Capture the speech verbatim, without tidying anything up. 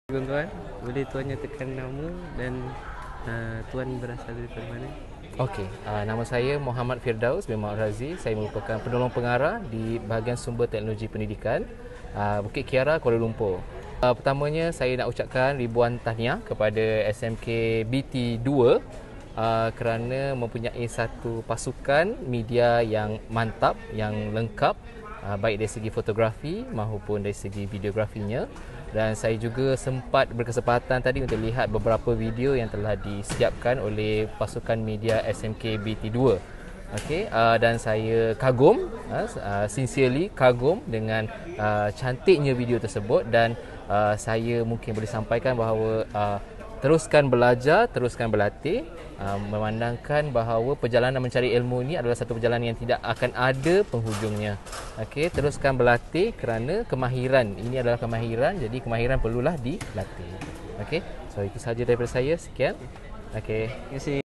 Tuan-tuan, boleh tuan nyatakan nama dan uh, tuan berasal dari mana? Okey, uh, nama saya Muhammad Firdaus bin Muhammad Razi. Saya merupakan penolong pengarah di bahagian sumber teknologi pendidikan uh, Bukit Kiara, Kuala Lumpur. Uh, pertamanya saya nak ucapkan ribuan tahniah kepada S M K B T dua uh, kerana mempunyai satu pasukan media yang mantap, yang lengkap, uh, baik dari segi fotografi maupun dari segi videografinya. Dan saya juga sempat berkesempatan tadi untuk lihat beberapa video yang telah disiapkan oleh pasukan media S M K B T dua. Okey, uh, dan saya kagum, uh, sincerely kagum dengan uh, cantiknya video tersebut, dan uh, saya mungkin boleh sampaikan bahawa uh, teruskan belajar, teruskan berlatih, uh, memandangkan bahawa perjalanan mencari ilmu ini adalah satu perjalanan yang tidak akan ada penghujungnya. Okey, teruskan berlatih kerana kemahiran ini adalah kemahiran, jadi kemahiran perlulah dilatih. Okey, so itu sahaja daripada saya. Sekian. Okey. Terima kasih.